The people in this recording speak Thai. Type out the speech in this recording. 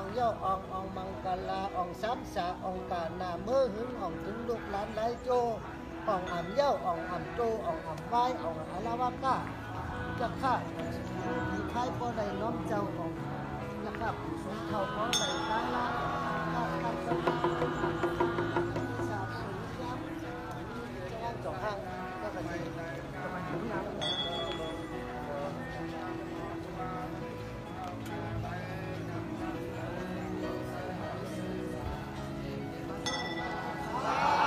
เย่าอองอองมังกลาอองสามสาอองกานาเมื่อหึงอองถึงลูกหลานไรโจอองอ่ำเย่าอองอ่ำโจอองอ่ำไว้อองอาราวาก้าจะฆ่ามีท้ายปอใดน้อมเจ้าของนะครับสงเขาของใดกาลาข้าข้าสมาสาธุยับจะจบห้างก็จะดีถึงน้ำ